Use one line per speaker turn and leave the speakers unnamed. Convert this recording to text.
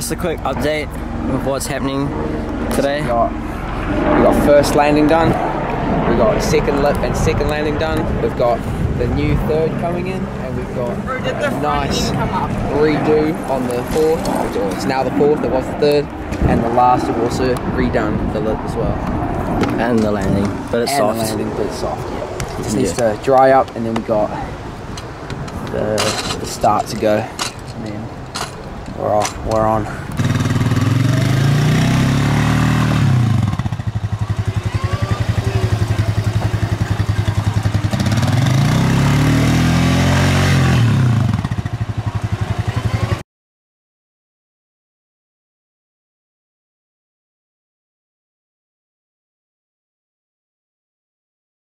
us a quick update of what's happening today?
We got first landing done. We got second lip and second landing done. We've got the new third coming in, and we've got a nice redo on the fourth. It's now the fourth, it was the third, and the last we've also redone the lip as well.
And the landing, but it's soft.
And the landing, but it's soft, yeah. It just needs to dry up, and then we got the start to go. And then we're on.